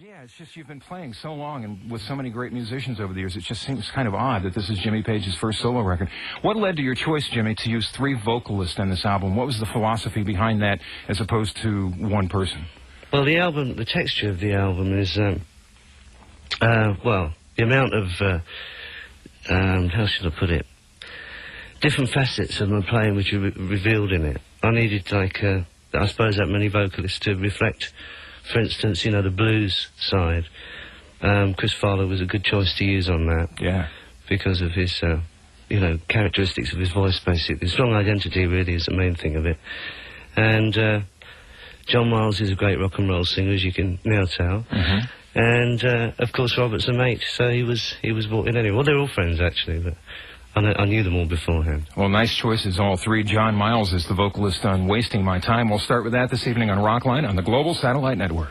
Yeah, it's just you've been playing so long and with so many great musicians over the years, it just seems kind of odd that this is Jimmy Page's first solo record. What led to your choice, Jimmy, to use 3 vocalists on this album? What was the philosophy behind that as opposed to one person? Well, the texture of the album is, the amount of, how should I put it? Different facets of my playing which are revealed in it. I needed, I suppose, that many vocalists to reflect, for instance, the blues side. Chris Farlowe was a good choice to use on that. Yeah. Because of his, characteristics of his voice, basically. Strong identity really is the main thing of it. And John Miles is a great rock and roll singer, as you can now tell. Mm-hmm. And, of course, Robert's a mate, so he was brought in anyway. Well, they're all friends, actually, but I knew them all beforehand. Well, nice choices, all 3. John Miles is the vocalist on Wasting My Time. We'll start with that this evening on Rockline on the Global Satellite Network.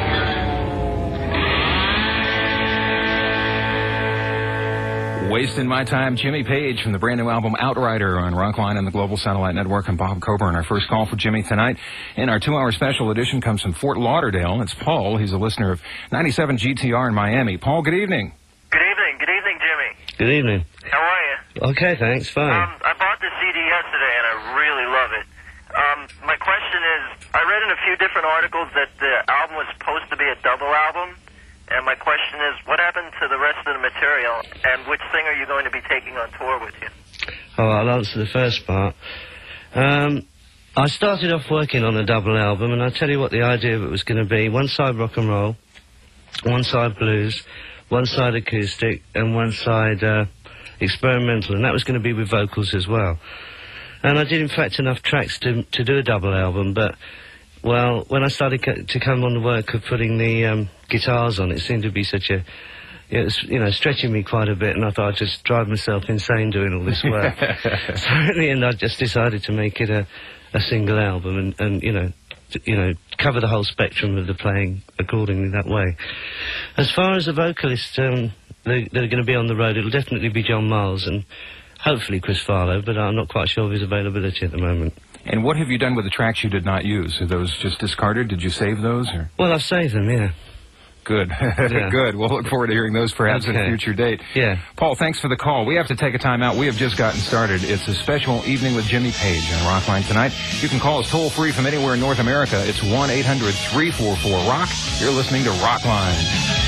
Wasting My Time, Jimmy Page from the brand new album Outrider on Rockline and the Global Satellite Network. I'm Bob Coburn. Our first call for Jimmy tonight in our 2-hour special edition comes from Fort Lauderdale. It's Paul. He's a listener of 97 GTR in Miami. Paul, good evening. Good evening, Jimmy. Good evening. How are you? Okay, thanks, fine. I bought the CD yesterday and I really love it. My question is, I read in a few different articles that the album was supposed to be a double album. And my question is, what happened to the rest of the material, and which singer are you going to be taking on tour with you? Oh, I'll answer the first part. I started off working on a double album, and I'll tell you what the idea of it was going to be. One side rock and roll, one side blues, one side acoustic, and one side experimental, and that was going to be with vocals as well. And I did, in fact, enough tracks to do a double album, but... well, when I started to come on the work of putting the guitars on, it seemed to be such a, stretching me quite a bit, and I thought I'd just drive myself insane doing all this work. So in the end, I just decided to make it a single album and cover the whole spectrum of the playing accordingly that way. As far as the vocalists that are going to be on the road, it'll definitely be John Miles and hopefully Chris Farlowe, but I'm not quite sure of his availability at the moment. And what have you done with the tracks you did not use? Are those just discarded? Did you save those? Or? Well, I've saved them, yeah. Good. Yeah. Good. We'll look forward to hearing those perhaps at a future date. Yeah. Paul, thanks for the call. We have to take a time out. We have just gotten started. It's a special evening with Jimmy Page on Rockline tonight. You can call us toll-free from anywhere in North America. It's 1-800-344-ROCK. You're listening to Rockline.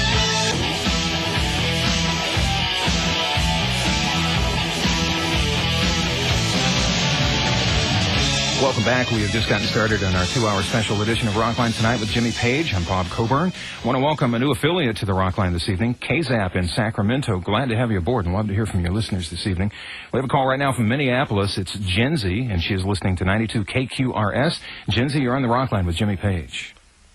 Welcome back. We have just gotten started on our 2-hour special edition of Rockline tonight with Jimmy Page. I'm Bob Coburn. I want to welcome a new affiliate to the Rockline this evening, KZAP in Sacramento. Glad to have you aboard and love to hear from your listeners this evening. We have a call right now from Minneapolis. It's Jenzy, and she is listening to 92 KQRS. Jenzy, you're on the Rockline with Jimmy Page.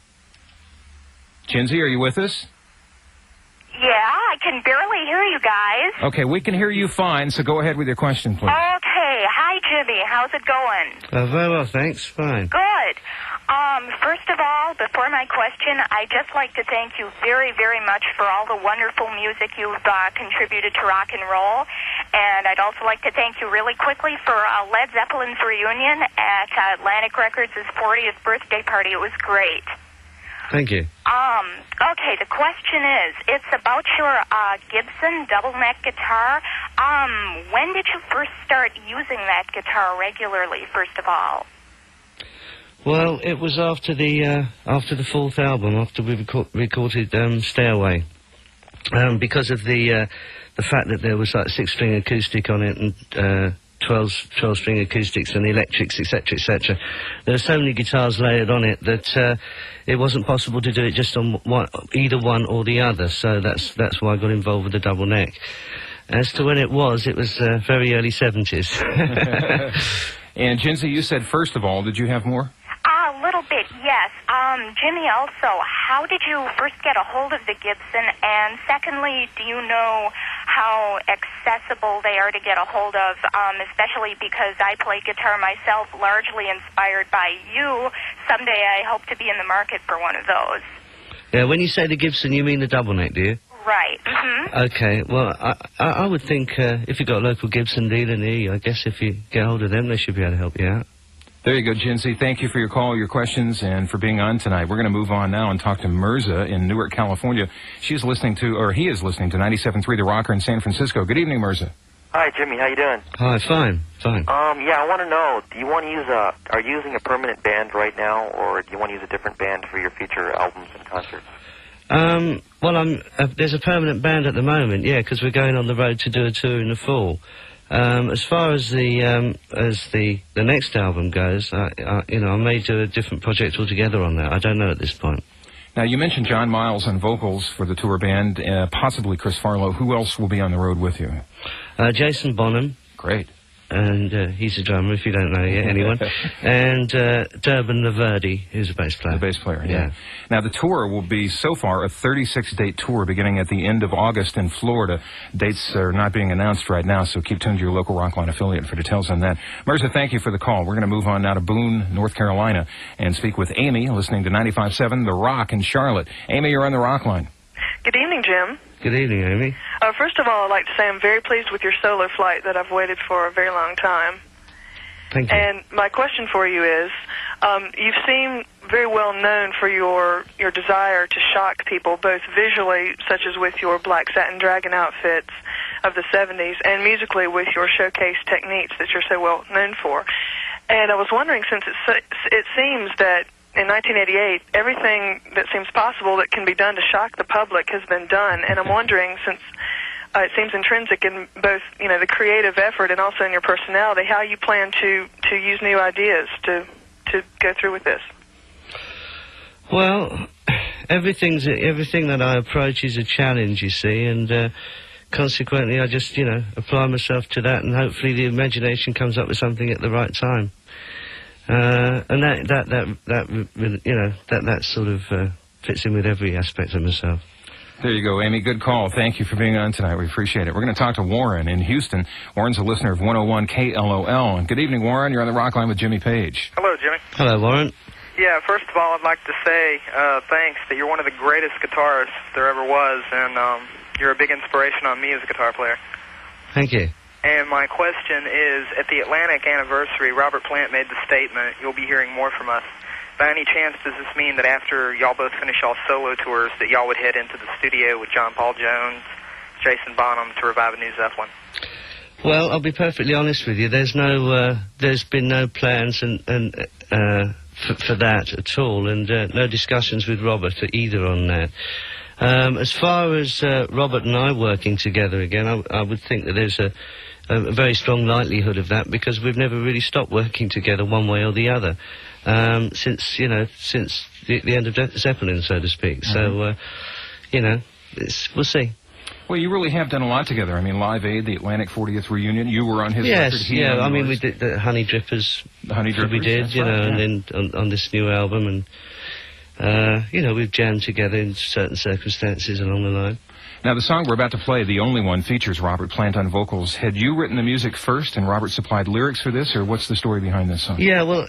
Jenzy, are you with us? Yeah, I can barely hear you guys. Okay, we can hear you fine, so go ahead with your question, please. Okay. Hi, Jimmy. How's it going? Very well, thanks. Fine. Good. First of all, before my question, I'd just like to thank you very, very much for all the wonderful music you've contributed to rock and roll. And I'd also like to thank you really quickly for Led Zeppelin's reunion at Atlantic Records' 40th birthday party. It was great. Thank you. Okay, the question is, it's about your Gibson double neck guitar. When did you first start using that guitar regularly, first of all? Well, it was after the 4th album, after we recorded Stay Away. Because of the fact that there was like 6-string acoustic on it and 12-string acoustics and electrics, etc., etc. There are so many guitars layered on it that it wasn't possible to do it just on either one or the other. So that's why I got involved with the double neck. As to when it was very early 70s. And Jenzy, you said first of all, did you have more? A little bit, yes. Jimmy, also, how did you first get a hold of the Gibson? And secondly, do you know how accessible they are to get a hold of, especially because I play guitar myself, largely inspired by you. Someday I hope to be in the market for one of those. Yeah, when you say the Gibson, you mean the double neck, do you? Right. Mm-hmm. Okay, well, I would think if you've got a local Gibson dealer near you, I guess if you get hold of them, they should be able to help you out. There you go, Jinsey. Thank you for your call, your questions, and for being on tonight. We're going to move on now and talk to Mirza in Newark, California. She's listening to, or he is listening to 97.3 The Rocker in San Francisco. Good evening, Mirza. Hi, Jimmy. How you doing? Hi, fine. Yeah, I want to know, do you want to use are you using a permanent band right now, or do you want to use a different band for your future albums and concerts? Well, there's a permanent band at the moment, yeah, because we're going on the road to do a tour in the fall. As far as the next album goes, I may do a different project altogether on that. I don't know at this point. Now, you mentioned John Miles on vocals for the tour band, possibly Chris Farlow. Who else will be on the road with you? Jason Bonham. Great. And he's a drummer, if you don't know yet, anyone. And Durban Laverdi, who's a bass player. The bass player, yeah. Now, the tour will be, so far, a 36-date tour beginning at the end of August in Florida. Dates are not being announced right now, so keep tuned to your local Rockline affiliate for details on that. Mirza, thank you for the call. We're going to move on now to Boone, North Carolina, and speak with Amy, listening to 95.7 The Rock in Charlotte. Amy, you're on the Rockline. Good evening, Jim. Good evening, Amy. First of all, I'd like to say I'm very pleased with your solo flight that I've waited for a very long time. Thank you. And my question for you is, you seem very well known for your desire to shock people, both visually, such as with your black satin dragon outfits of the 70s, and musically with your showcase techniques that you're so well known for. And I was wondering, since it seems that in 1988, everything that seems possible that can be done to shock the public has been done, and I'm wondering, since it seems intrinsic in both, the creative effort and also in your personality, how you plan to use new ideas to go through with this. Well, everything that I approach is a challenge, you see, and consequently I just, apply myself to that, and hopefully the imagination comes up with something at the right time. And that sort of fits in with every aspect of myself. There you go, Amy. Good call. Thank you for being on tonight. We appreciate it. We're going to talk to Warren in Houston. Warren's a listener of 101 KLOL. And good evening, Warren. You're on the Rockline with Jimmy Page. Hello, Jimmy. Hello, Warren. Yeah, first of all, I'd like to say thanks, that you're one of the greatest guitarists there ever was, and you're a big inspiration on me as a guitar player. Thank you. And my question is, at the Atlantic anniversary, Robert Plant made the statement, you'll be hearing more from us. By any chance, does this mean that after y'all both finish y'all solo tours, that y'all would head into the studio with John Paul Jones, Jason Bonham, to revive a new Zeppelin? Well, I'll be perfectly honest with you. There's been no plans for that at all, and no discussions with Robert either on that. As far as Robert and I working together again, I would think that there's a very strong likelihood of that, because we've never really stopped working together one way or the other since the end of Zeppelin, so to speak. So, we'll see. Well, you really have done a lot together. I mean, Live Aid, the Atlantic 40th reunion, you were on his record. Yes, I mean, we did the Honey Drippers. The Honey Drippers, we did, and then on this new album, and we've jammed together in certain circumstances along the line. Now, the song we're about to play, The Only One, features Robert Plant on vocals. Had you written the music first and Robert supplied lyrics for this, or what's the story behind this song? Yeah, well,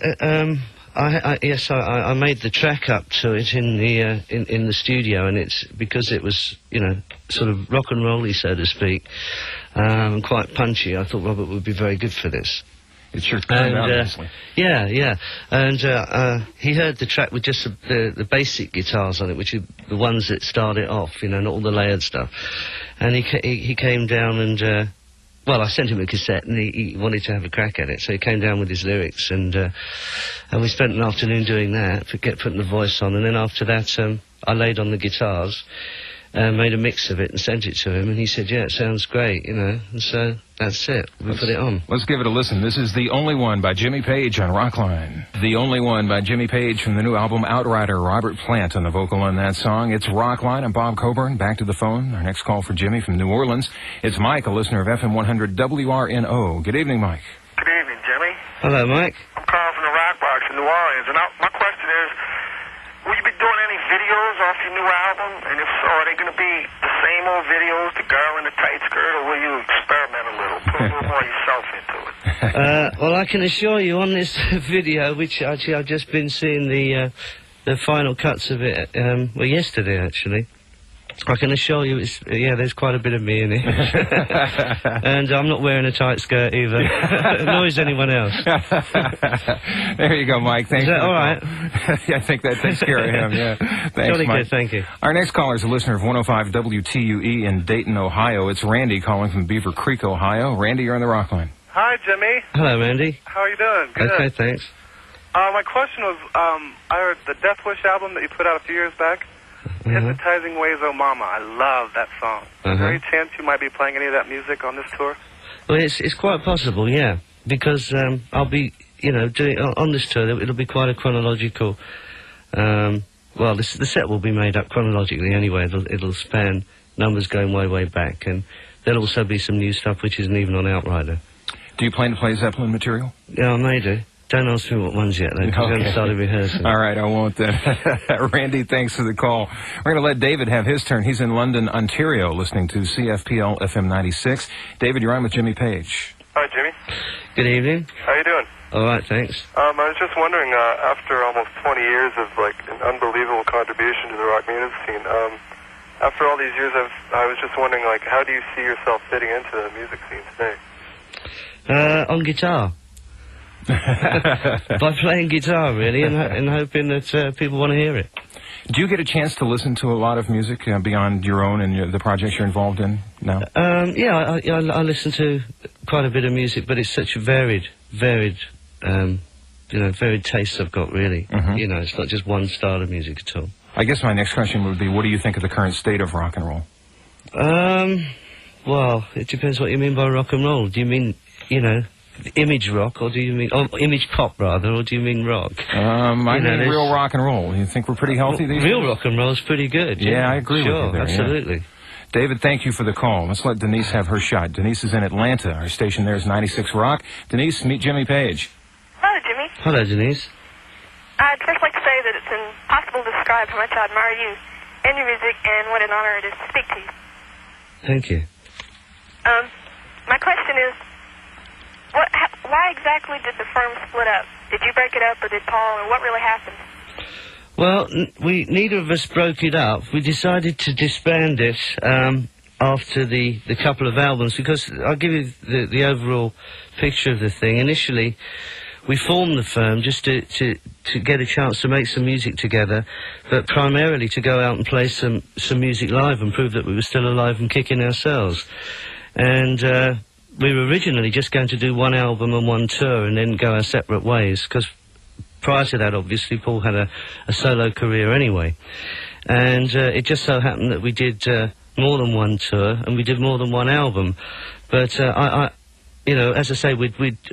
I made the track up to it in the studio, and it's because it was, sort of rock and rolly, so to speak, and quite punchy. I thought Robert would be very good for this. It sure turned out, honestly. Yeah. And he heard the track with just the basic guitars on it, which are the ones that start it off, not all the layered stuff. And he came down and, I sent him a cassette, and he wanted to have a crack at it, so he came down with his lyrics, and we spent an afternoon doing that, putting the voice on, and then after that, I laid on the guitars, made a mix of it and sent it to him, and he said, yeah, it sounds great, and so that's it. We put it on. Let's give it a listen. This is The Only One by Jimmy Page on Rockline. The Only One by Jimmy Page from the new album Outrider. Robert Plant on the vocal on that song. It's Rockline. I'm Bob Coburn. Back to the phone. Our next call for Jimmy from New Orleans. It's Mike, a listener of FM 100 WRNO. Good evening, Mike. Good evening, Jimmy. Hello, Mike. I'm calling from the Rock Box in New Orleans, and my question is, will you be doing any videos off your new album? And if so, are they going to be the same old videos, the girl in the tight skirt, or will you experiment a little, put a little more yourself into it? Well, I can assure you on this video, which actually I've just been seeing the final cuts of it, yesterday actually. I can assure you, there's quite a bit of me in it. And I'm not wearing a tight skirt either, nor is anyone else. There you go, Mike. Thanks. Is that all right? Yeah, I think that takes care of him, yeah. Thanks, Jolly Mike. good, thank you. Our next caller is a listener of 105 WTUE in Dayton, Ohio. It's Randy calling from Beaver Creek, Ohio. Randy, you're on the Rock Line. Hi, Jimmy. Hello, Randy. How are you doing? Good. Okay, thanks. My question was, I heard the Death Wish album that you put out a few years back. Hypnotizing Ways, Oh Mama. I love that song. Is there any chance you might be playing any of that music on this tour? Well, it's quite possible, yeah, because I'll be, doing on this tour. It'll be quite a chronological. The set will be made up chronologically anyway. It'll span numbers going way back, and there'll also be some new stuff which isn't even on Outrider. Do you plan to play Zeppelin material? Yeah, I may do. Don't ask me what ones yet, though, because I haven't started rehearsing. All right, I won't then. Randy, thanks for the call. We're going to let David have his turn. He's in London, Ontario, listening to CFPL FM 96. David, you're on with Jimmy Page. Hi, Jimmy. Good evening. How you doing? All right, thanks. I was just wondering, after almost 20 years of, an unbelievable contribution to the rock music scene, after all these years, I was just wondering, how do you see yourself fitting into the music scene today? On guitar. By playing guitar, really, and hoping that people want to hear it. Do you get a chance to listen to a lot of music beyond your own and the projects you're involved in now? I listen to quite a bit of music, but it's such a varied tastes I've got, really. It's not just one style of music at all. I guess my next question would be, what do you think of the current state of rock and roll? Well, it depends what you mean by rock and roll. Do you mean, image rock, or do you mean image pop rather, or do you mean rock? I mean real rock and roll. You think we're pretty healthy these days? Real rock and roll is pretty good. Yeah, I agree with you there. Absolutely. Yeah. David, thank you for the call. Let's let Denise have her shot. Denise is in Atlanta. Our station there is 96 Rock. Denise, meet Jimmy Page. Hello, Jimmy. Hello, Denise. I'd first like to say that it's impossible to describe how much I admire you and your music, and what an honor it is to speak to you. Thank you. My question is, why exactly did the firm split up? Did you break it up, or did Paul, and what really happened? Well, neither of us broke it up. We decided to disband it after the couple of albums, because I'll give you the overall picture of the thing. Initially, we formed the firm just to get a chance to make some music together, but primarily to go out and play some music live and prove that we were still alive and kicking ourselves. And we were originally just going to do one album and one tour and then go our separate ways, because prior to that, obviously, Paul had a solo career anyway. And it just so happened that we did more than one tour and we did more than one album. But as I say, we'd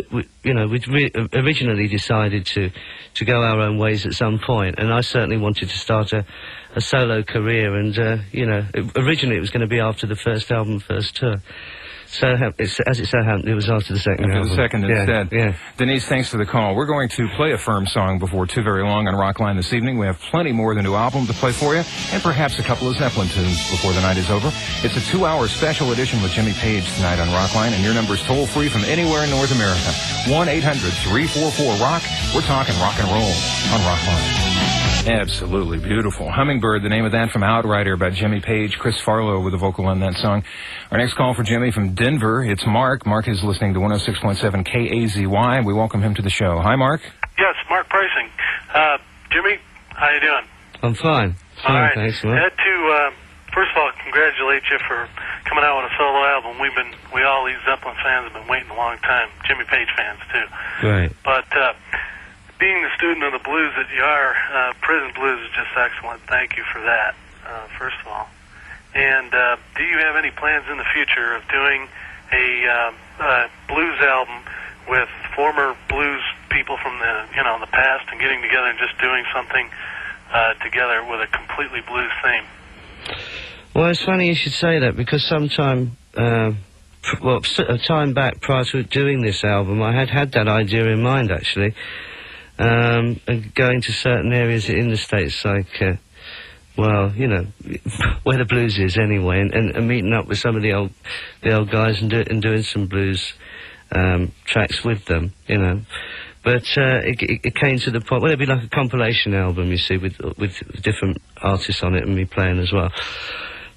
originally decided to go our own ways at some point, and I certainly wanted to start a solo career, and originally it was going to be after the first album, first tour. So as it so happened, it was after the second album. After the second instead. Yeah. Denise, thanks for the call. We're going to play a Firm song before too very long on Rockline this evening. We have plenty more of the new album to play for you, and perhaps a couple of Zeppelin tunes before the night is over. It's a 2-hour special edition with Jimmy Page tonight on Rockline, and your number's toll-free from anywhere in North America. 1-800-344-ROCK. We're talking rock and roll on Rockline. Absolutely beautiful. Hummingbird, the name of that, from Outrider by Jimmy Page. Chris Farlow with a vocal on that song. Our next call for Jimmy from Denver. It's Mark. Mark is listening to 106.7 KAZY. We welcome him to the show. Hi, Mark. Yes, Mark Pricing. Jimmy, how you doing? I'm fine. All right. Thanks, Mark. I had to, first of all, congratulate you for coming out with a solo album. We all these Zeppelin fans have been waiting a long time. Jimmy Page fans, too. Great. But, being the student of the blues that you are, Prison Blues is just excellent. Thank you for that, first of all. And do you have any plans in the future of doing a blues album with former blues people from the past and getting together and just doing something together with a completely blues theme? Well, it's funny you should say that, because sometime, a time back prior to doing this album, I had that idea in mind, actually. And going to certain areas in the States, like, where the blues is anyway, and meeting up with some of the old guys and doing some blues tracks with them, But it came to the point, well, it'd be like a compilation album, you see, with different artists on it and me playing as well.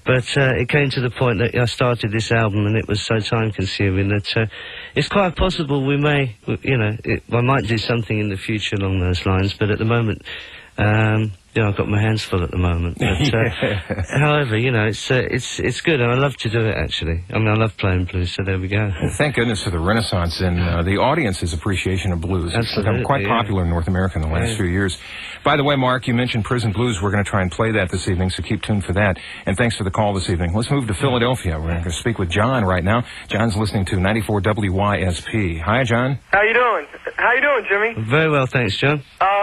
But it came to the point that I started this album, and it was so time-consuming that it's quite possible we may, I might do something in the future along those lines. But at the moment, I've got my hands full at the moment. But, however, it's good, and I love to do it, actually. I mean, I love playing blues, so there we go. Thank goodness for the renaissance in the audience's appreciation of blues. It's become quite popular in North America in the last few years. By the way, Mark, you mentioned Prison Blues. We're going to try and play that this evening, so keep tuned for that. And thanks for the call this evening. Let's move to Philadelphia. We're going to speak with John right now. John's listening to 94 WYSP. Hi, John. How you doing? How you doing, Jimmy? Very well, thanks, John.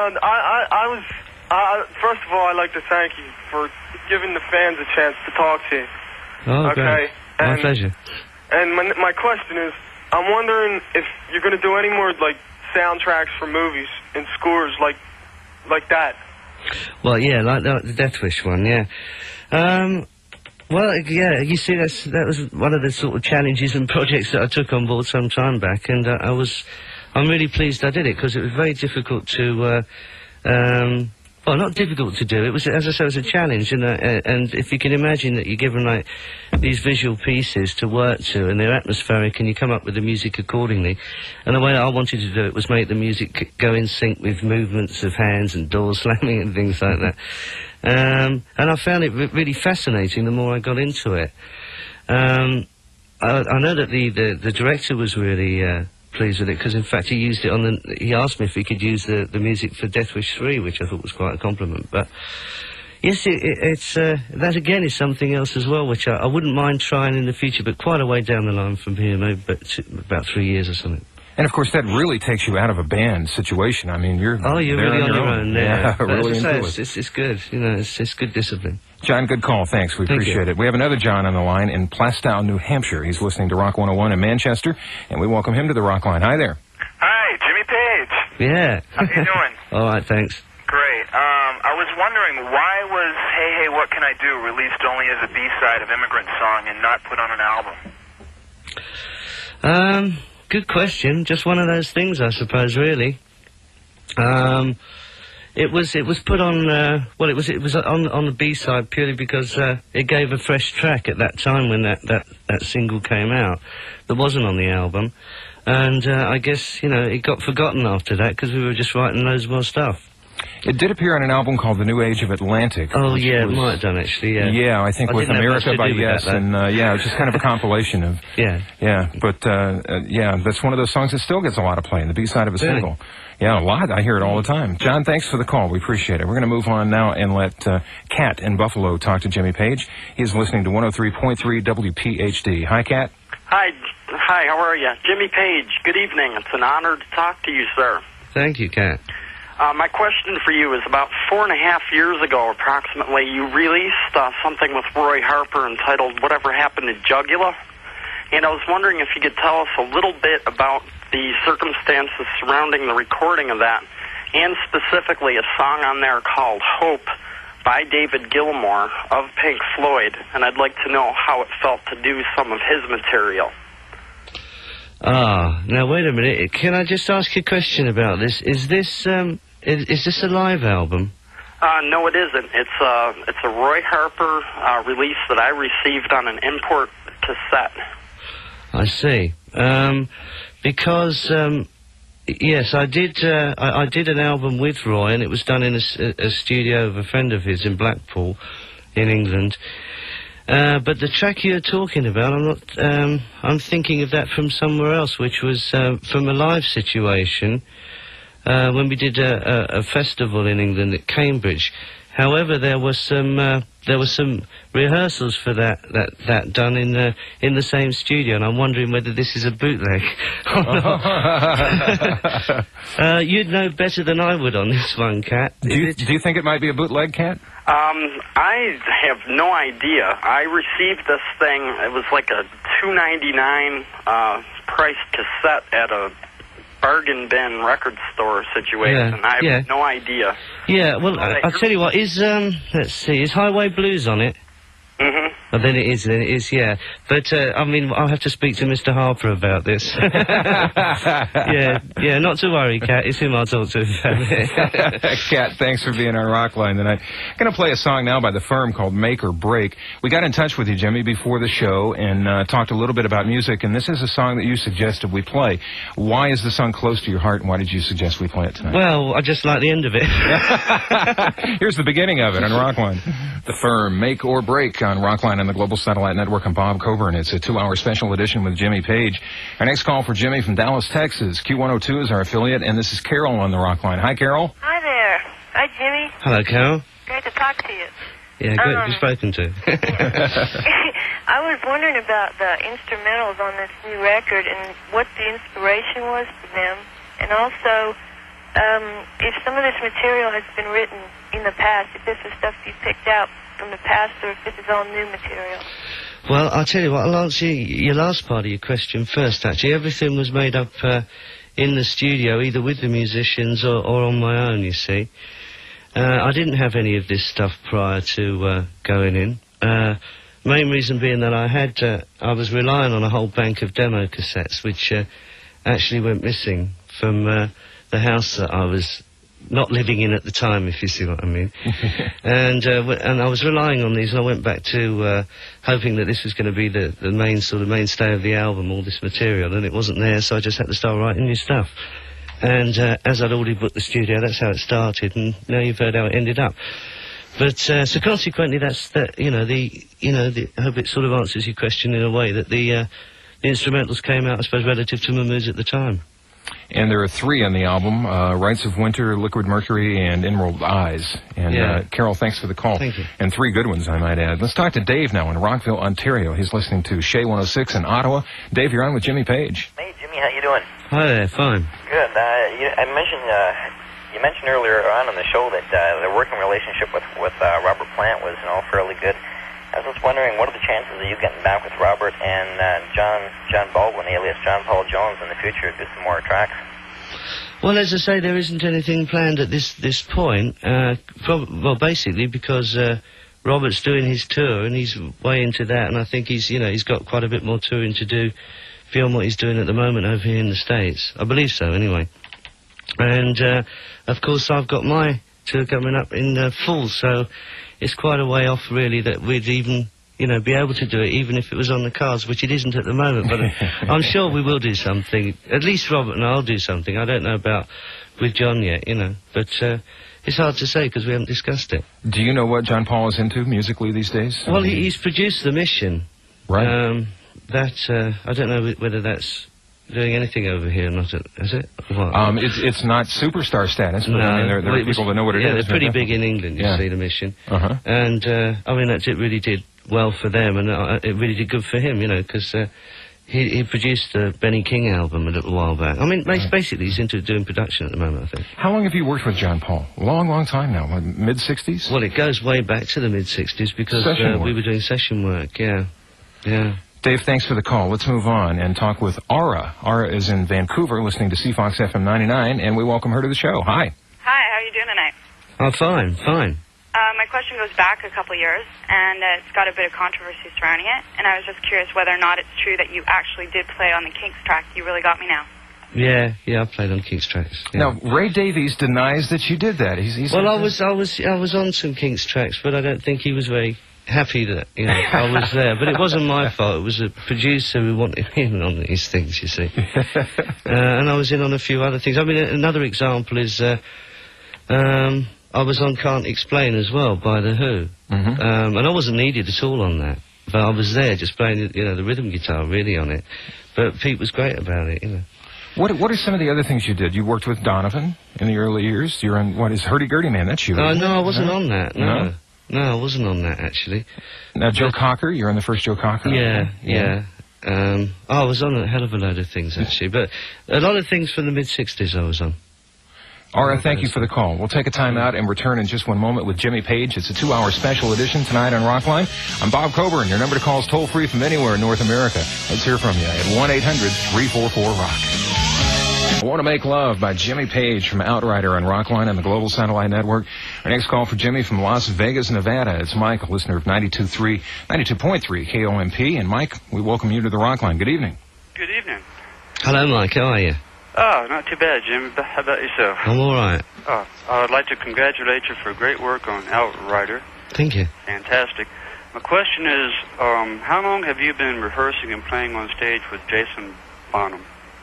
First of all, I'd like to thank you for giving the fans a chance to talk to you. Oh, okay. My pleasure. And my question is, I'm wondering if you're going to do any more, like, soundtracks for movies and scores like that. Well, yeah, like the Death Wish one, yeah. Well, yeah, you see, that was one of the sort of challenges and projects that I took on board some time back, and I'm really pleased I did it, because it was very difficult to, well, not difficult to do. It was, as I say, it was a challenge, and if you can imagine that you're given, like, these visual pieces to work to, and they're atmospheric, and you come up with the music accordingly. And the way I wanted to do it was make the music go in sync with movements of hands and doors slamming and things like that. And I found it really fascinating the more I got into it. I know that the director was really pleased with it, because in fact he used it he asked me if he could use the music for Death Wish 3, which I thought was quite a compliment. But yes, that again is something else as well, which I wouldn't mind trying in the future, but quite a way down the line from here, maybe about 3 years or something. And of course, that really takes you out of a band situation. I mean, you're really on your own. Yeah, really into it. It's good. It's good discipline. John, good call. Thanks. We appreciate it. We have another John on the line in Plastow, New Hampshire. He's listening to Rock 101 in Manchester, and we welcome him to the Rock Line. Hi there. Hi, Jimmy Page. Yeah. How you doing? All right, thanks. Great. I was wondering, why was Hey Hey What Can I Do released only as a B-side of Immigrant Song and not put on an album? Good question. Just one of those things, I suppose, really. It was put on, it was on the B-side purely because it gave a fresh track at that time when that single came out that wasn't on the album. And I guess, it got forgotten after that because we were just writing loads more stuff. It did appear on an album called The New Age of Atlantic. Oh, yeah, it might have done, actually, yeah. Yeah, I think with America by Yes, and, yeah, it's just kind of a compilation of... Yeah. Yeah, but, yeah, that's one of those songs that still gets a lot of play in the B-side of a single. Yeah, a lot. I hear it all the time. John, thanks for the call. We appreciate it. We're going to move on now and let Kat in Buffalo talk to Jimmy Page. He's listening to 103.3 WPHD. Hi, Kat. Hi, how are you? Jimmy Page, good evening. It's an honor to talk to you, sir. Thank you, Kat. My question for you is about 4.5 years ago, approximately, you released something with Roy Harper entitled Whatever Happened to Jugular? And I was wondering if you could tell us a little bit about the circumstances surrounding the recording of that, and specifically a song on there called Hope by David Gilmour of Pink Floyd, and I'd like to know how it felt to do some of his material. Now wait a minute. Can I just ask you a question about this? Is this a live album? No, it isn't. It's a Roy Harper release that I received on an import cassette. I see. Because yes, I did an album with Roy, and it was done in a studio of a friend of his in Blackpool, in England. But the track you're talking about, I'm thinking of that from somewhere else, which was from a live situation when we did a festival in England at Cambridge. However, there was some rehearsals for that done in the same studio, and I'm wondering whether this is a bootleg. You'd know better than I would on this one, Kat. Do you think it might be a bootleg, Kat? I have no idea. I received this thing. It was like a $2.99 priced cassette at a bargain bin record store situation. I have no idea. Yeah, well, I'll tell you what, is, let's see, is Highway Blues on it? Mm-hmm. Oh, then it is, yeah. But, I mean, I'll have to speak to Mr. Harper about this. yeah, not to worry, Kat. It's him I'll talk to. Kat, thanks for being on Rockline tonight. I'm going to play a song now by The Firm called Make or Break. We got in touch with you, Jimmy, before the show and talked a little bit about music, and this is a song that you suggested we play. Why is the song close to your heart, and why did you suggest we play it tonight? Well, I just like the end of it. Here's the beginning of it on Rockline. The Firm, Make or Break on Rockline and the Global Satellite Network. I'm Bob Coburn. It's a 2-hour special edition with Jimmy Page. Our next call for Jimmy from Dallas, Texas. Q102 is our affiliate, and this is Carol on the Rockline. Hi, Carol. Hi there. Hi, Jimmy. Hello, Carol. Great to talk to you. Yeah, great to be spoken to. I was wondering about the instrumentals on this new record and what the inspiration was for them, and also if some of this material has been written in the past, if this is stuff you picked out from the past, or if this is all new material. Well, I'll tell you what, I'll answer your last part of your question first, actually. Everything was made up in the studio, either with the musicians or on my own, you see. I didn't have any of this stuff prior to going in. Main reason being that I was relying on a whole bank of demo cassettes, which actually went missing from the house that I was not living in at the time, if you see what I mean. And I was relying on these, and I went back to hoping that this was going to be the main sort of mainstay of the album, all this material, and it wasn't there, so I just had to start writing new stuff. And as I'd already booked the studio, that's how it started, and now you've heard how it ended up. But so consequently, I hope it sort of answers your question in a way that the instrumentals came out, I suppose, relative to my moods at the time. And there are 3 on the album, Rites of Winter, Liquid Mercury, and Emerald Eyes. And Carol, thanks for the call. Thank you. And 3 good ones, I might add. Let's talk to Dave now in Rockville, Ontario. He's listening to Shea 106 in Ottawa. Dave, you're on with Jimmy Page. Hey, Jimmy, how you doing? Hi there, fine. Good. You mentioned earlier on the show that the working relationship with Robert Plant was fairly good. I was just wondering, what are the chances of you getting back with Robert and John Baldwin, alias John Paul Jones, in the future to do some more tracks? Well, as I say, there isn't anything planned at this point. Well, basically because Robert's doing his tour and he's way into that, and I think he's got quite a bit more touring to do beyond what he's doing at the moment over here in the States. I believe so, anyway. And of course, I've got my tour coming up in fall, so it's quite a way off, really, that we'd even, be able to do it, even if it was on the cards, which it isn't at the moment. But I'm sure we will do something. At least Robert and I'll do something. I don't know about with John yet, But it's hard to say because we haven't discussed it. Do you know what John Paul is into musically these days? Well, he's produced The Mission. Right. I don't know whether that's doing anything over here or not, is it? What? It's not superstar status, but no, I mean, there are people that know what it is. Yeah, they're pretty big in England, you see, The Mission. Uh-huh. And, I mean, it really did well for them, and it really did good for him, because he produced the Benny King album a little while back. I mean, basically, he's into doing production at the moment, I think. How long have you worked with John Paul? Long, long time now. Mid-60s? Well, it goes way back to the mid-60s because we were doing session work, yeah. Dave, thanks for the call. Let's move on and talk with Aura. Aura is in Vancouver, listening to CFOX FM 99, and we welcome her to the show. Hi. Hi, how are you doing tonight? Oh, fine. My question goes back a couple of years, and it's got a bit of controversy surrounding it, and I was just curious whether or not it's true that you actually did play on the Kinks track. You Really Got Me Now. Yeah, I played on Kinks tracks. Yeah. Now, Ray Davies denies that you did that. Well, I was on some Kinks tracks, but I don't think he was very happy that I was there, but it wasn't my fault. It was a producer who wanted in on these things, you see. And I was in on a few other things. I mean, another example is I was on Can't Explain as well by The Who, and I wasn't needed at all on that, but I was there just playing the rhythm guitar really on it. But Pete was great about it, What are some of the other things you did? You worked with Donovan in the early years. You're on, what is Hurdy-Gurdy Man? That's you. No, I wasn't on that, No, I wasn't on that, actually. Now, Joe Cocker, you're on the first Joe Cocker? Yeah. I was on a hell of a load of things, actually, but a lot of things from the mid-60s I was on. Aura, thank you for the call. We'll take a time out and return in just one moment with Jimmy Page. It's a 2-hour special edition tonight on Rockline. I'm Bob Coburn. Your number to call is toll-free from anywhere in North America. Let's hear from you at 1-800-344-ROCK. I Want to Make Love by Jimmy Page from Outrider on Rockline and the Global Satellite Network. Our next call for Jimmy from Las Vegas, Nevada. It's Mike, a listener of 92.3 KOMP. And Mike, we welcome you to the Rockline. Good evening. Good evening. Hello, Mike. How are you? Oh, not too bad, Jim. How about yourself? I'm all right. Oh, I would like to congratulate you for great work on Outrider. Thank you. Fantastic. My question is, how long have you been rehearsing and playing on stage with Jason Bonham?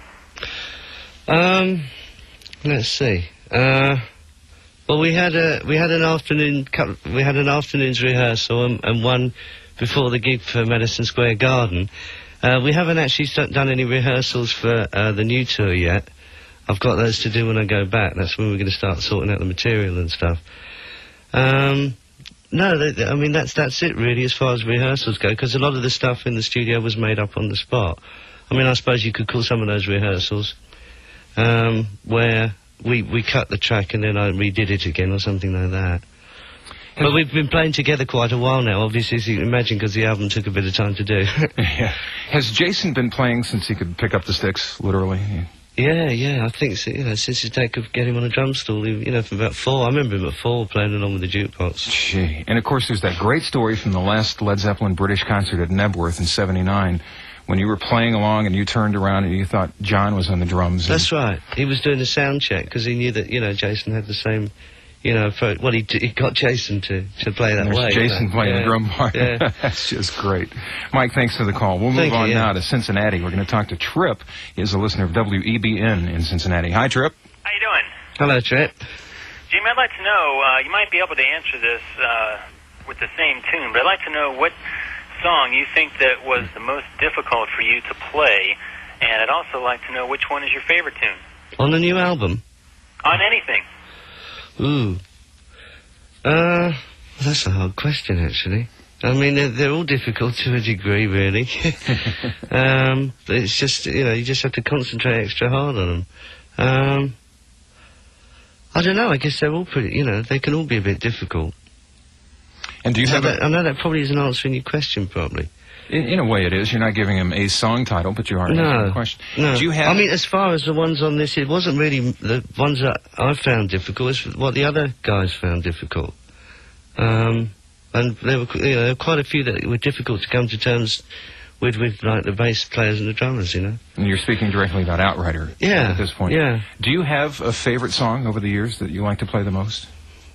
Let's see. Well, we had an afternoon's rehearsal and one before the gig for Madison Square Garden. We haven't actually done any rehearsals for the new tour yet. I've got those to do when I go back. That's when we're going to start sorting out the material and stuff. No, I mean, that's it really as far as rehearsals go, because a lot of the stuff in the studio was made up on the spot. I mean, I suppose you could call some of those rehearsals, where we cut the track and then I redid it again or something like that. But we've been playing together quite a while now, obviously, as you can imagine, because the album took a bit of time to do. Yeah. Has Jason been playing since he could pick up the sticks, literally? Yeah, I think so, since his dad could get him on a drum stool, from about 4. I remember him at 4 playing along with the jukebox. Gee. And of course there's that great story from the last Led Zeppelin British concert at Nebworth in '79, when you were playing along and you turned around and you thought John was on the drums. That's right. He was doing a sound check because he knew that, Jason had the same, he got Jason to play that way. Jason playing the drum part. Yeah. That's just great. Mike, thanks for the call. We'll move on now to Cincinnati. We're going to talk to Trip. He's a listener of WEBN in Cincinnati. Hi, Trip. How you doing? Hello, Trip. Jimmy, I'd like to know, you might be able to answer this with the same tune, but I'd like to know what song you think that was the most difficult for you to play, and I'd also like to know which one is your favorite tune. On the new album? On anything. Ooh. That's a hard question, actually. I mean, they're all difficult to a degree, really. But it's just, you just have to concentrate extra hard on them. I don't know, I guess they're all pretty, they can all be a bit difficult. And do you have I know that probably isn't answering your question, probably. In a way it is. You're not giving him a song title, but you are answering the question. No. Do you have... I mean, as far as the ones on this, it wasn't really the ones that I found difficult. It's what the other guys found difficult. And there were quite a few that were difficult to come to terms with like the bass players and the drummers, And you're speaking directly about Outrider at this point. Yeah. Do you have a favorite song over the years that you like to play the most?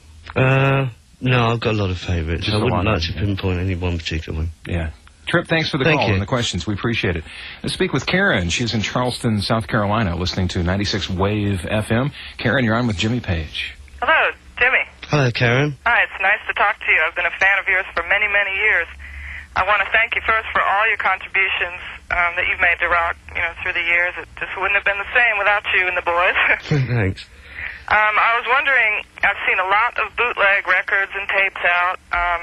No, I've got a lot of favourites. I wouldn't like to pinpoint any one particular one. Yeah. Trip, thanks for the call and the questions. We appreciate it. Let's speak with Karen. She's in Charleston, South Carolina, listening to 96 Wave FM. Karen, you're on with Jimmy Page. Hello, Jimmy. Hello, Karen. Hi, it's nice to talk to you. I've been a fan of yours for many, many years. I want to thank you first for all your contributions that you've made to rock, through the years. It just wouldn't have been the same without you and the boys. Thanks. I was wondering, I've seen a lot of bootleg records and tapes out,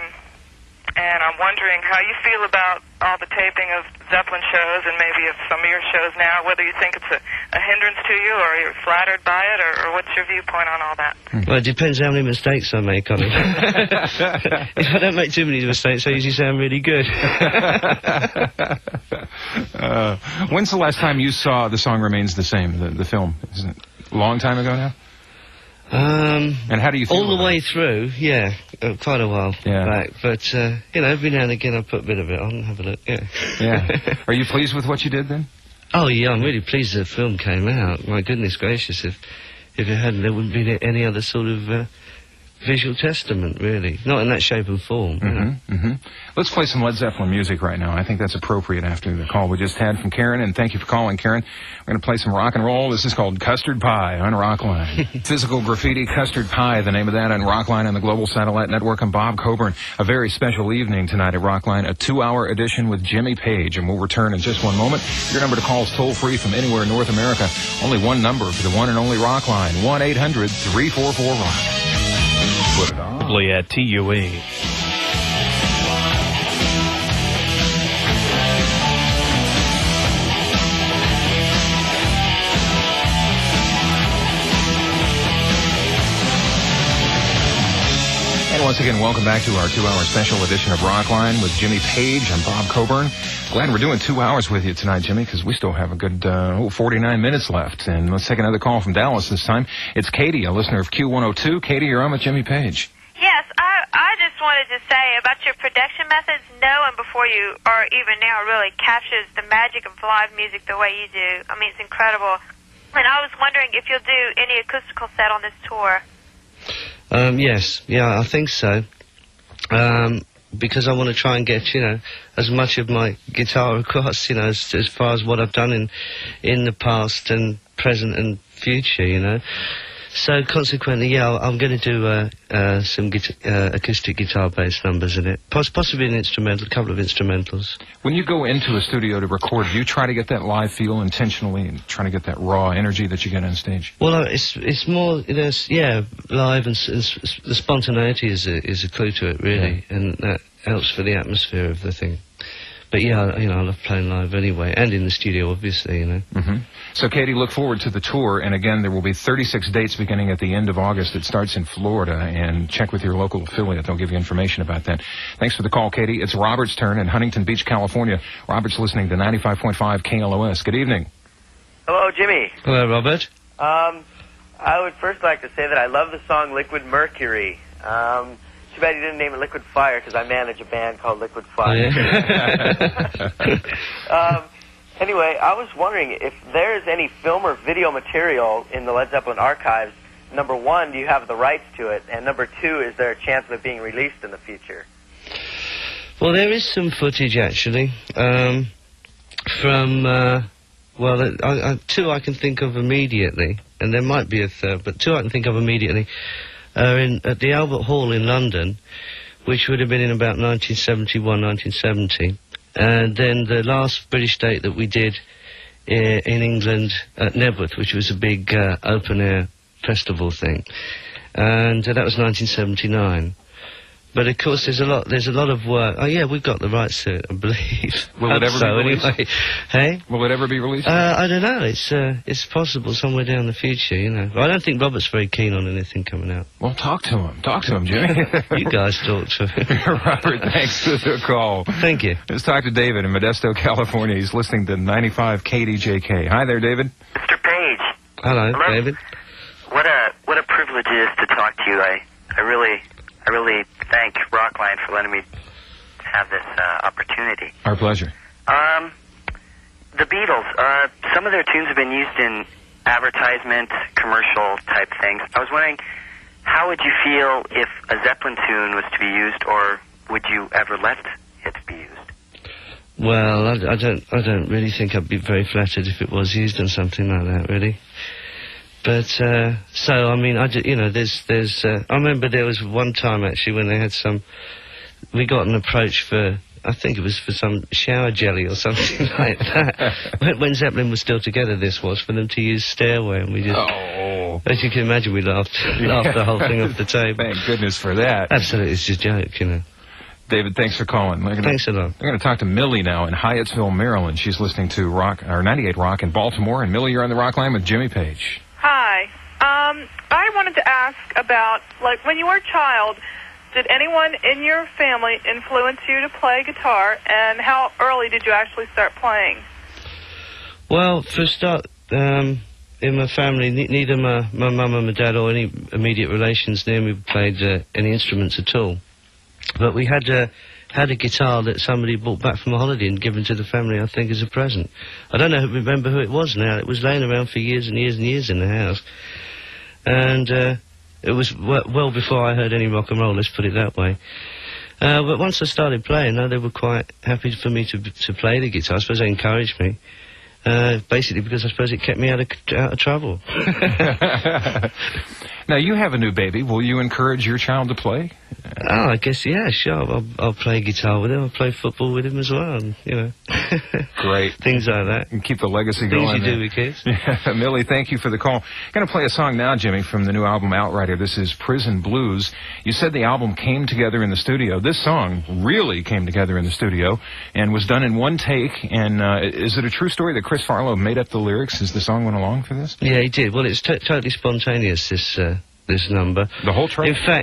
and I'm wondering how you feel about all the taping of Zeppelin shows and maybe of some of your shows now, whether you think it's a hindrance to you or you're flattered by it, or what's your viewpoint on all that? Well, it depends how many mistakes I make on it. If I don't make too many mistakes, I usually sound really good. When's the last time you saw The Song Remains the Same, the film? Isn't it a long time ago now? And how do you feel all the way through? Yeah, quite a while back. But every now and again I put a bit of it on and have a look. Yeah. Are you pleased with what you did then? Oh yeah, I'm really pleased the film came out. My goodness gracious, if it hadn't, there wouldn't be any other sort of visual testament, really. Not in that shape and form. Let's play some Led Zeppelin music right now. I think that's appropriate after the call we just had from Karen, and thank you for calling, Karen. We're going to play some rock and roll. This is called Custard Pie on Rockline. Physical Graffiti, Custard Pie, the name of that on Rockline on the Global Satellite Network. I'm Bob Coburn. A very special evening tonight at Rockline, a 2-hour edition with Jimmy Page, and we'll return in just one moment. Your number to call is toll-free from anywhere in North America. Only one number for the one and only Rockline, 1-800-344-ROCK. Put it on. At TUE. once again, welcome back to our 2-hour special edition of Rockline with Jimmy Page. I'm Bob Coburn. Glad we're doing 2 hours with you tonight, Jimmy, because we still have a good 49 minutes left. And let's take another call from Dallas this time. It's Katie, a listener of Q102. Katie, you're on with Jimmy Page. Yes, I just wanted to say about your production methods, no one before you or even now really captures the magic of live music the way you do. I mean, it's incredible. And I was wondering if you'll do any acoustical set on this tour. Yes, yeah, I think so. Because I want to try and get, you know, as much of my guitar across, you know, as far as what I've done in the past and present and future, you know. So consequently, yeah, I'm going to do some acoustic guitar-based numbers in it. Possibly an instrumental, a couple of instrumentals. When you go into a studio to record, do you try to get that live feel intentionally and try to get that raw energy that you get on stage? Well, it's more, yeah, live, and the spontaneity is a clue to it, really, yeah. And that helps for the atmosphere of the thing. But yeah, you know, I love playing live anyway, and in the studio, obviously, you know. Mm-hmm. So, Katie, look forward to the tour, and again, there will be 36 dates beginning at the end of August. It starts in Florida, and check with your local affiliate. They'll give you information about that. Thanks for the call, Katie. It's Robert's turn in Huntington Beach, California. Robert's listening to 95.5 KLOS. Good evening. Hello, Jimmy. Hello, Robert. I would first like to say that I love the song Liquid Mercury. Too bad you didn't name it Liquid Fire, because I manage a band called Liquid Fire. Yeah. Anyway, I was wondering if there's any film or video material in the Led Zeppelin archives. Number one, do you have the rights to it? And number two, is there a chance of it being released in the future? Well, there is some footage, actually, from, two I can think of immediately, and there might be a third, but two I can think of immediately. At the Albert Hall in London, which would have been in about 1971, 1970. And then the last British date that we did in England at Nebworth, which was a big open-air festival thing. And that was 1979. But of course, there's a lot of work. Oh yeah, we've got the rights to it, I believe. Will it ever be released? Anyway. Hey? Will it ever be released? I don't know. It's possible somewhere down the future, you know. I don't think Robert's very keen on anything coming out. Well, talk to him. Talk to him, Jimmy. You guys talk to him. Robert, thanks for the call. Thank you. Let's talk to David in Modesto, California. He's listening to 95 KDJK. Hi there, David. Mr. Page. Hello, David. What a privilege it is to talk to you. I really thank Rockline for letting me have this opportunity. Our pleasure. The Beatles, some of their tunes have been used in advertisement, commercial type things. I was wondering, how would you feel if a Zeppelin tune was to be used, or would you ever let it be used? Well, I don't really think I'd be very flattered if it was used in something like that, really. But, so, I mean, I remember there was one time, actually, when they had we got an approach for, I think it was for some shower jelly or something like that. When Zeppelin was still together, this was, for them to use Stairway, and we just, as you can imagine, we laughed the whole thing off the table. Thank goodness for that. Absolutely, it's just a joke, you know. David, thanks for calling. Thanks a lot. We're going to talk to Millie now in Hyattsville, Maryland. She's listening to 98 Rock in Baltimore. And Millie, you're on the Rock Line with Jimmy Page. Hi. I wanted to ask about, like, when you were a child, did anyone in your family influence you to play guitar, and how early did you actually start playing? Well, for a start, in my family, neither my mum and my dad or any immediate relations near me played any instruments at all. But we had a guitar that somebody brought back from a holiday and given to the family, I think, as a present. I don't remember who it was now. It was laying around for years and years and years in the house. And it was well before I heard any rock and roll, let's put it that way. But once I started playing, they were quite happy for me to play the guitar. I suppose they encouraged me. Basically because I suppose it kept me out of trouble. Now, you have a new baby. Will you encourage your child to play? Oh, I guess, yeah, sure. I'll play guitar with him. I'll play football with him as well, and, you know. Great. Things like that. And keep the legacy going. Things you do with kids. Yeah, Millie, thank you for the call. I'm going to play a song now, Jimmy, from the new album Outrider. This is Prison Blues. You said the album came together in the studio. This song really came together in the studio and was done in one take. And is it a true story that Chris Farlow made up the lyrics as the song went along for this? Yeah, he did. Well, it's totally spontaneous, this number. The whole track? In fact,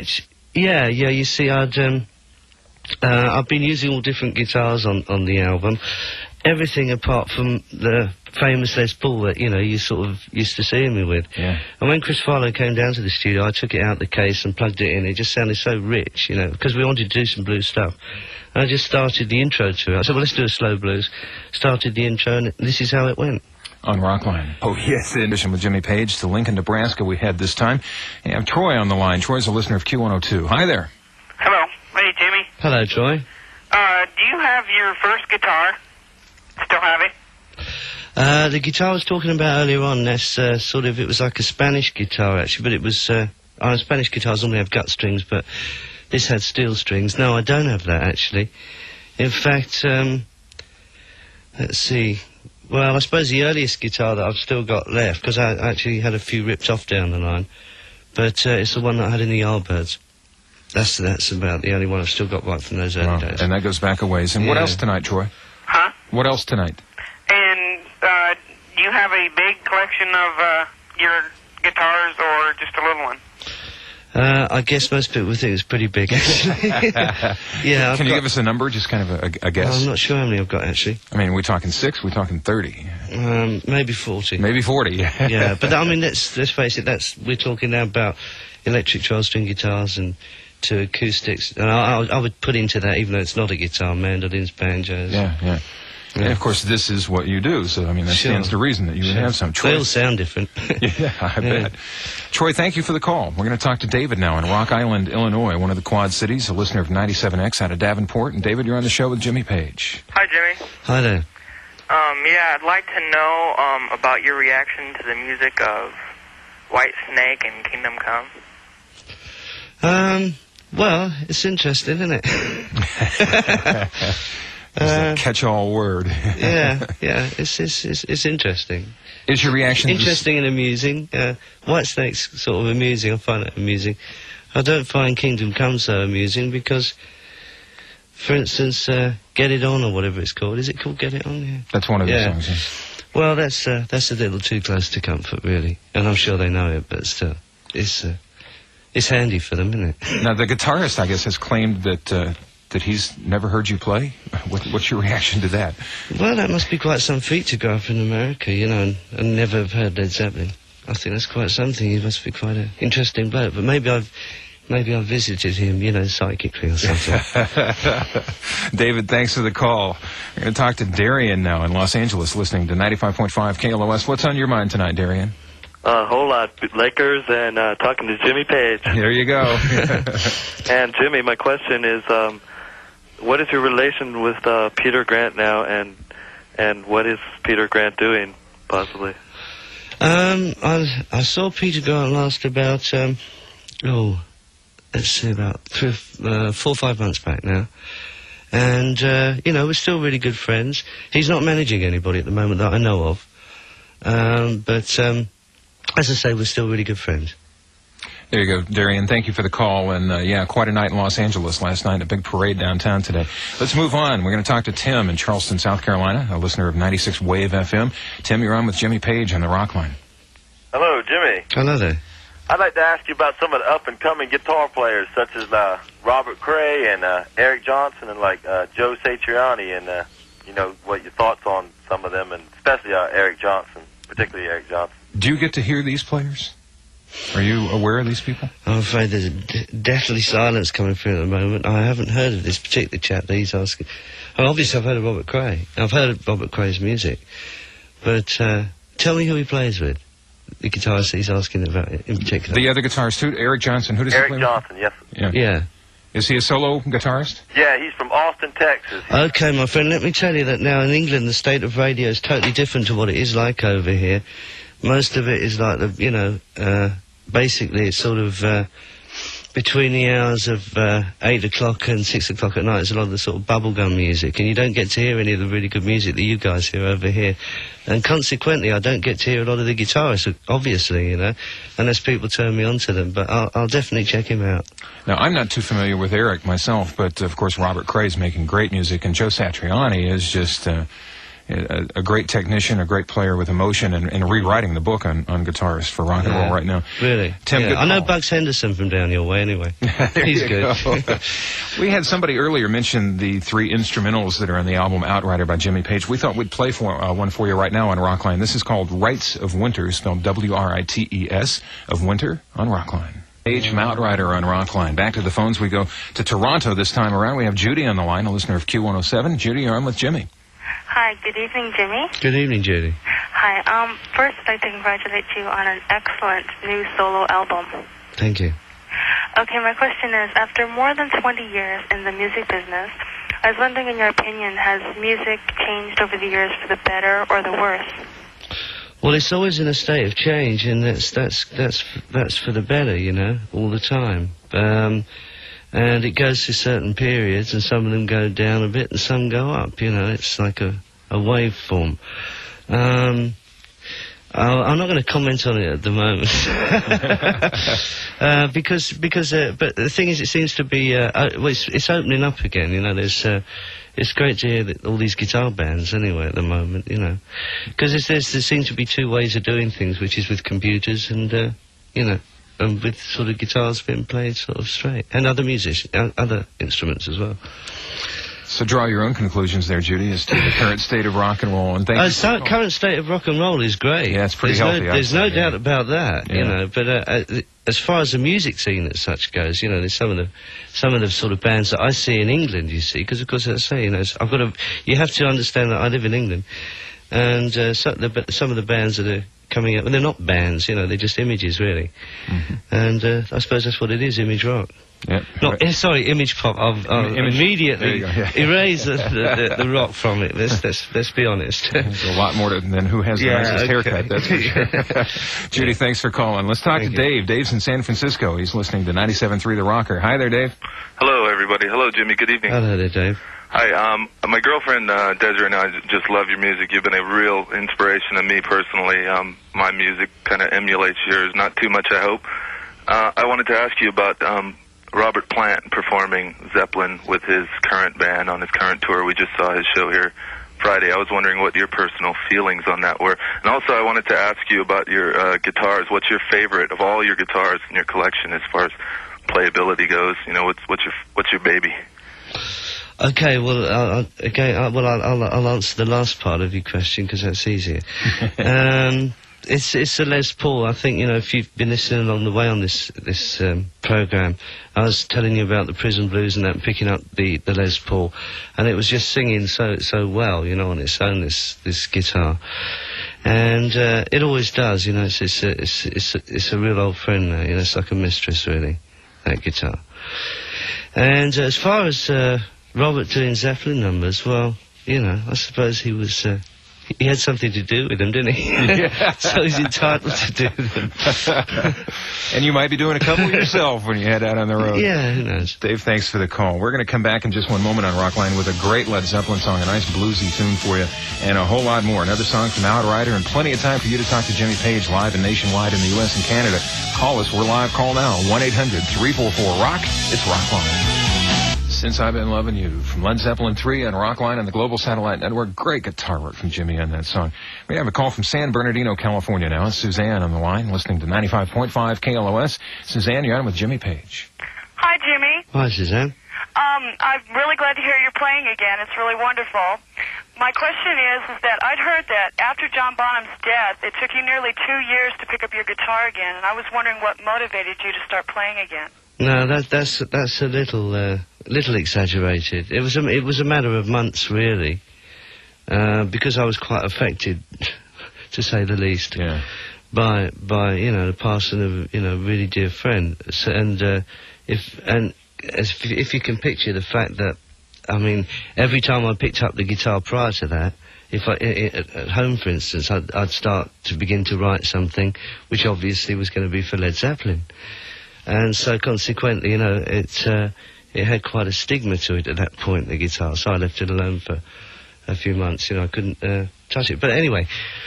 Yeah, you see, I've been using all different guitars on the album. Everything apart from the famous Les Paul that, you sort of used to seeing me with. Yeah. And when Chris Farlow came down to the studio, I took it out the case and plugged it in. It just sounded so rich, because we wanted to do some blues stuff. And I just started the intro to it. I said, well, let's do a slow blues. Started the intro, and this is how it went. On Rockline. Oh, yes, in addition with Jimmy Page to Lincoln, Nebraska we had this time. And I have Troy on the line. Troy's a listener of Q102. Hi there. Hello. Hey, Jimmy. Hello, Troy. Do you have your first guitar? Still have it? The guitar I was talking about earlier on, that's it was like a Spanish guitar, actually, but it was, Spanish guitars normally have gut strings, but this had steel strings. No, I don't have that, actually. In fact, let's see. Well, I suppose the earliest guitar that I've still got left, because I actually had a few ripped off down the line, but it's the one that I had in the Yardbirds. That's about the only one I've still got right from those early days. And that goes back a ways. And what else tonight, Troy? Huh? What else tonight? And do you have a big collection of your guitars or just a little one? I guess most people would think it's pretty big, actually. Yeah. Can you give us a number, just kind of a guess? I'm not sure how many I've got, actually. I mean, we're talking 6, we're talking 30. Maybe 40. Maybe 40. Yeah, but I mean, let's face it, we're talking now about electric 12-string guitars and to acoustics. And I would put into that, even though it's not a guitar, mandolins, banjos. Yeah. And of course, this is what you do, so I mean, that stands to reason that you would have some. Troy, they all sound different. Yeah, I bet. Troy, thank you for the call. We're going to talk to David now in Rock Island, Illinois, one of the Quad Cities, a listener of 97X out of Davenport. And David, you're on the show with Jimmy Page. Hi, Jimmy. Hi there. I'd like to know about your reaction to the music of White Snake and Kingdom Come. Well, it's interesting, isn't it? It's a catch-all word. yeah, it's interesting. Is your reaction interesting and amusing? White Snake's sort of amusing. I find it amusing. I don't find Kingdom Come so amusing because, for instance, Get It On or whatever it's called. Is it called Get It On? Yeah. That's one of the songs. Yeah. Well, that's a little too close to comfort, really, and I'm sure they know it, but still, it's handy for them, isn't it? Now, the guitarist, I guess, has claimed that he's never heard you play? What's your reaction to that? Well, that must be quite some feat to grow up in America, and never have heard Led Zeppelin. I think that's quite something. He must be quite an interesting bloke. But maybe I've visited him, psychically or something. David, thanks for the call. We're going to talk to Darian now in Los Angeles, listening to 95.5 KLOS. What's on your mind tonight, Darian? A whole lot. Lakers and talking to Jimmy Page. There you go. And Jimmy, my question is, what is your relation with Peter Grant now, and what is Peter Grant doing, possibly? I saw Peter Grant last about, about 4 or 5 months back now. And, we're still really good friends. He's not managing anybody at the moment that I know of. But as I say, we're still really good friends. There you go, Darian. Thank you for the call. And, quite a night in Los Angeles last night, a big parade downtown today. Let's move on. We're going to talk to Tim in Charleston, South Carolina, a listener of 96 Wave FM. Tim, you're on with Jimmy Page on the Rock Line. Hello, Jimmy. Hello there. I'd like to ask you about some of the up-and-coming guitar players, such as Robert Cray and Eric Johnson and, Joe Satriani, and, what your thoughts on some of them, and especially Eric Johnson, particularly Eric Johnson. Do you get to hear these players? Are you aware of these people? I'm afraid there's a deathly silence coming through at the moment. I haven't heard of this particular chap that he's asking. Well, obviously I've heard of Robert Cray. I've heard of Robert Cray's music. But tell me who he plays with. The guitarist he's asking about in particular. The other guitarist, Eric Johnson. Who does he play with? Eric Johnson, yes. Yeah. Is he a solo guitarist? Yeah, he's from Austin, Texas. Okay, my friend, let me tell you that now in England the state of radio is totally different to what it is like over here. Most of it is like basically it's sort of between the hours of 8 o'clock and 6 o'clock at night. There's a lot of the sort of bubblegum music, and you don't get to hear any of the really good music that you guys hear over here. And consequently, I don't get to hear a lot of the guitarists, obviously, unless people turn me on to them. But I'll definitely check him out. Now, I'm not too familiar with Eric myself, but of course Robert Cray's making great music, and Joe Satriani is just... a great technician, a great player with emotion, and rewriting the book on guitars for rock and roll right now. Really? Tim, good I know call. Bugs Henderson from down your way anyway. He's good. We had somebody earlier mention the 3 instrumentals that are on the album Outrider by Jimmy Page. We thought we'd play one for you right now on Rockline. This is called Rites of Winter, spelled W-R-I-T-E-S, of Winter on Rockline. Page from Outrider on Rockline. Back to the phones we go to Toronto this time around. We have Judy on the line, a listener of Q107. Judy, you're on with Jimmy. Hi, good evening, Jimmy. Good evening, Judy. Hi, first I'd like to congratulate you on an excellent new solo album. Thank you. Okay, my question is, after more than 20 years in the music business, I was wondering, in your opinion, has music changed over the years for the better or the worse? Well, it's always in a state of change, and that's for the better, you know, all the time. And it goes through certain periods, and some of them go down a bit, and some go up. You know, it's like a waveform. I'm not going to comment on it at the moment but the thing is, it seems to be it's opening up again. You know, it's great to hear that all these guitar bands anyway at the moment. You know, because there seem to be 2 ways of doing things, which is with computers and you know, and with sort of guitars being played sort of straight, and other other instruments as well. So draw your own conclusions there, Judy, as to the current state of rock and roll. And current state of rock and roll is great. Yeah, it's pretty healthy. There's no doubt about that, you know. But as far as the music scene as such goes, you know, there's some of the sort of bands that I see in England. You see, because of course, as I say, you know, you have to understand that I live in England, and some of the bands that are coming up, and they're not bands, you know, they're just images, really. Mm-hmm. And I suppose that's what it is, image rock. Yep. Sorry, image pop. Immediately erase the rock from it. Let's be honest. There's a lot more than who has the nicest haircut, that's for sure. Judy, thanks for calling. Let's talk to Dave. Dave's in San Francisco. He's listening to 97.3 The Rocker. Hi there, Dave. Hello, everybody. Hello, Jimmy. Good evening. Hello there, Dave. Hi, my girlfriend, Desiree, and I just love your music. You've been a real inspiration to me personally. My music kind of emulates yours. Not too much, I hope. I wanted to ask you about Robert Plant performing Zeppelin with his current band on his current tour. We just saw his show here Friday. I was wondering what your personal feelings on that were. And also I wanted to ask you about your guitars. What's your favorite of all your guitars in your collection as far as playability goes? You know, what's your baby? Okay, well, I'll answer the last part of your question because that's easier. It's a Les Paul. I think, you know, if you've been listening along the way on this program, I was telling you about the Prison Blues and that, picking up the Les Paul, and it was just singing so well, you know, on its own, this guitar, and it always does, you know. It's a real old friend now, you know. It's like a mistress, really, that guitar. And as far as Robert doing Zeppelin numbers, well, you know, I suppose he was. He had something to do with them, didn't he? Yeah. So he's entitled to do them. And you might be doing a couple yourself when you head out on the road. Yeah, who knows? Dave, thanks for the call. We're going to come back in just one moment on Rockline with a great Led Zeppelin song, a nice bluesy tune for you, and a whole lot more. Another song from Outrider, and plenty of time for you to talk to Jimmy Page live and nationwide in the U.S. and Canada. Call us. We're live. Call now. 1-800-344-ROCK. It's Rockline. Since I've Been Loving You, from Led Zeppelin 3 on Rockline and the Global Satellite Network. Great guitar work from Jimmy on that song. We have a call from San Bernardino, California now. It's Suzanne on the line, listening to 95.5 KLOS. Suzanne, you're on with Jimmy Page. Hi, Jimmy. Hi, Suzanne. I'm really glad to hear you're playing again. It's really wonderful. My question is that I'd heard that after John Bonham's death, it took you nearly 2 years to pick up your guitar again, and I was wondering what motivated you to start playing again. No, that's a little exaggerated. It was a matter of months, really, because I was quite affected, to say the least, by you know, the passing of, you know, a really dear friend. So, and if you can picture the fact that, I mean, every time I picked up the guitar prior to that, if at home, for instance, I'd start to begin to write something, which obviously was going to be for Led Zeppelin. And so consequently, you know, it had quite a stigma to it at that point, the guitar, so I left it alone for a few months. You know, I couldn't touch it. But anyway,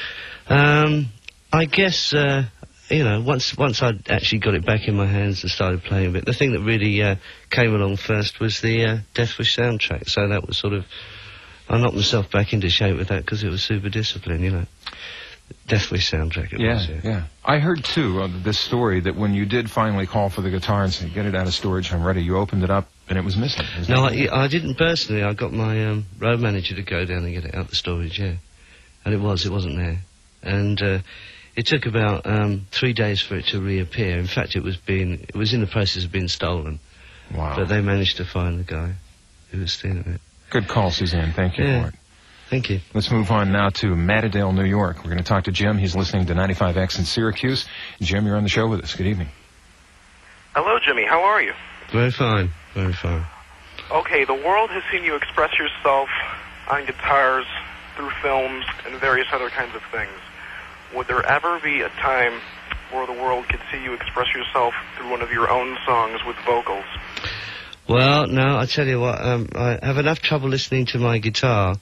I guess, you know, once I'd actually got it back in my hands and started playing a bit, the thing that really came along first was the Death Wish soundtrack. So that was sort of I knocked myself back into shape with that because it was Super Discipline, you know. Death Wish soundtrack it was, yeah. I heard, too, this story that when you did finally call for the guitar and say, get it out of storage, I'm ready, you opened it up and it was missing. No, I didn't personally. I got my road manager to go down and get it out the storage, yeah. And it wasn't there. And it took about 3 days for it to reappear. In fact, it was in the process of being stolen. Wow. But they managed to find the guy who was stealing it. Good call, Suzanne. Thank you for it. Thank you. Let's move on now to Mattadale, New York. We're going to talk to Jim. He's listening to 95X in Syracuse. Jim, you're on the show with us. Good evening. Hello, Jimmy. How are you? Very fine. Very fine. Okay, the world has seen you express yourself on guitars, through films, and various other kinds of things. Would there ever be a time where the world could see you express yourself through one of your own songs with vocals? Well, no, I tell you what, I have enough trouble listening to my guitar.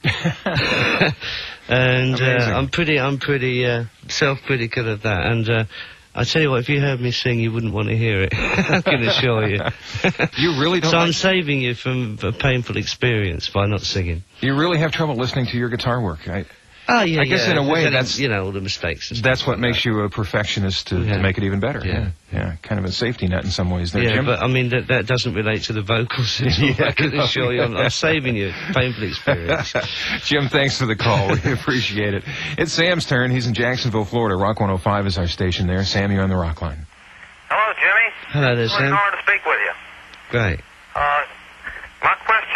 And I'm pretty self-critical of that. And I tell you what, if you heard me sing, you wouldn't want to hear it. I can assure you. You really don't. So I'm saving you from a painful experience by not singing. You really have trouble listening to your guitar work. I guess in a way that's, you know, all the mistakes. That's what makes you a perfectionist to make it even better. Yeah. Kind of a safety net in some ways there, Jim. But I mean, that doesn't relate to the vocals. I can assure you, I'm saving you painful experience. Jim, thanks for the call. We appreciate it. It's Sam's turn. He's in Jacksonville, Florida. Rock 105 is our station there. Sam, you're on the Rock line. Hello, Jimmy. Hello there, Sam. It's hard to speak with you. Great. My question,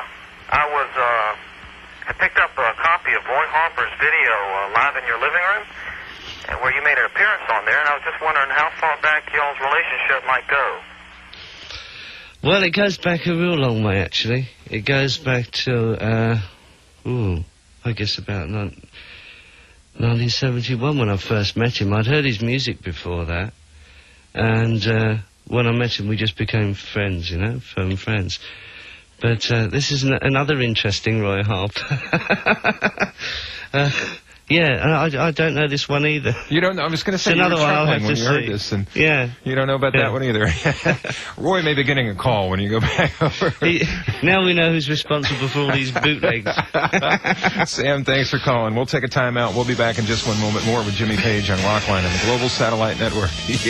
I picked up a copy of Roy Harper's video live in your living room, where you made an appearance on there, and I was just wondering how far back y'all's relationship might go. Well, it goes back a real long way, actually. It goes back to, I guess about 1971 when I first met him. I'd heard his music before that, and when I met him, we just became friends, you know, firm friends. But this is another interesting Roy Harper. I don't know this one either. You don't know? I was going to say, another you were one I'll have when to you see. heard this. And you don't know about that one either. Roy may be getting a call when you go back over. Now we know who's responsible for all these bootlegs. Sam, thanks for calling. We'll take a time out. We'll be back in just one moment more with Jimmy Page on Rockline and the Global Satellite Network.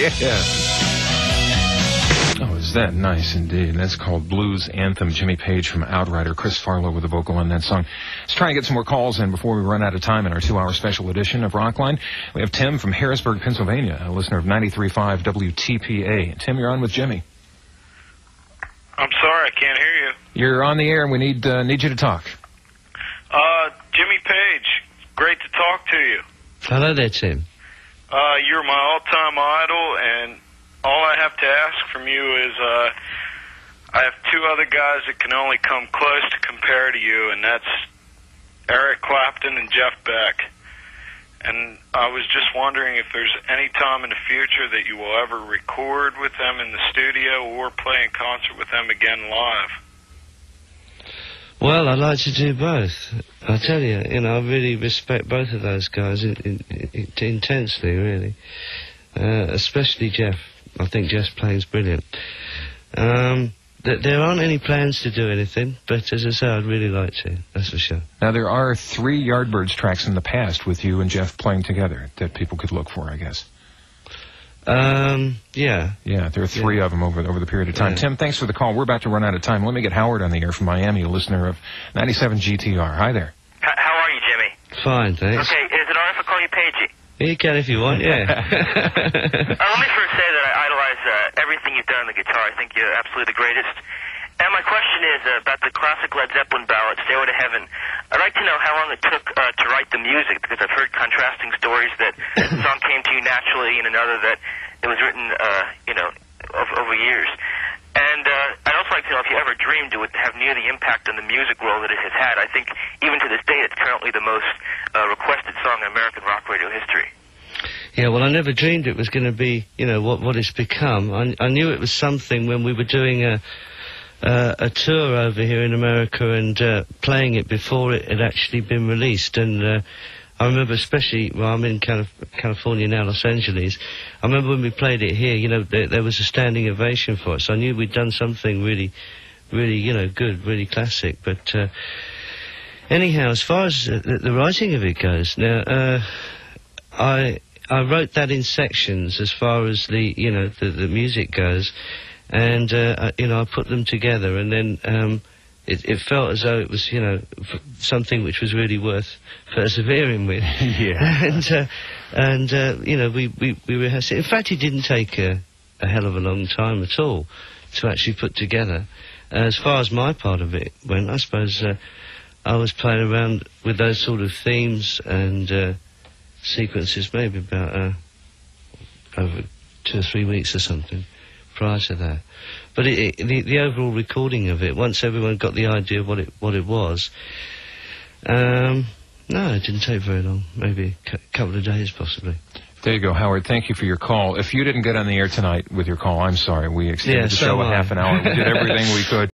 Oh, is that nice indeed. That's called Blues Anthem. Jimmy Page from Outrider. Chris Farlow with the vocal on that song. Let's try and get some more calls in before we run out of time in our 2-hour special edition of Rockline. We have Tim from Harrisburg, Pennsylvania, a listener of 93.5 WTPA. Tim, you're on with Jimmy. I'm sorry, I can't hear you. You're on the air and we need you to talk. Jimmy Page, great to talk to you. Hello there, Tim. You're my all-time idol, and all I have to ask from you is, I have two other guys that can only come close to compare to you, and that's Eric Clapton and Jeff Beck. And I was just wondering if there's any time in the future that you will ever record with them in the studio or play in concert with them again live. Well, I'd like to do both. I tell you, I really respect both of those guys intensely, really. Especially Jeff. I think Jeff's playing's brilliant. There aren't any plans to do anything, but as I say, I'd really like to, that's for sure. Now, there are 3 Yardbirds tracks in the past with you and Jeff playing together that people could look for, I guess. Yeah, there are 3 of them over the period of time. Tim, thanks for the call. We're about to run out of time. Let me get Howard on the air from Miami, a lister of 97 GTR. Hi there. How are you, Jimmy? Fine, thanks. Okay, is it all right if I call you Pagey? You can if you want, yeah. Let me first say that I idolize everything you've done on the guitar. I think you're absolutely the greatest. And my question is about the classic Led Zeppelin ballad, Stairway to Heaven. I'd like to know how long it took to write the music, because I've heard contrasting stories that the song came to you naturally and another that it was written, over years. And I'd also like to know if you ever dreamed it would have near the impact on the music world that it has had. I think even to this day it's currently the most requested song in American rock radio history. Yeah, well, I never dreamed it was going to be, what it's become. I knew it was something when we were doing a tour over here in America and playing it before it had actually been released. And I remember especially, I'm in California now, Los Angeles. I remember when we played it here, there was a standing ovation for it. So I knew we'd done something really, really, good, really classic. But Anyhow, as far as the writing of it goes, now, I wrote that in sections as far as the music goes, and, I put them together, and then, it felt as though it was, something which was really worth persevering with. Yeah. and we rehearsed it. In fact, it didn't take a hell of a long time at all to actually put together. As far as my part of it went, I suppose, I was playing around with those sort of themes and, sequences maybe about, over 2 or 3 weeks or something prior to that. But the overall recording of it, once everyone got the idea of what it was, no, it didn't take very long. Maybe a couple of days, possibly. There you go, Howard. Thank you for your call. If you didn't get on the air tonight with your call, I'm sorry. We extended the show a half an hour. We did everything we could.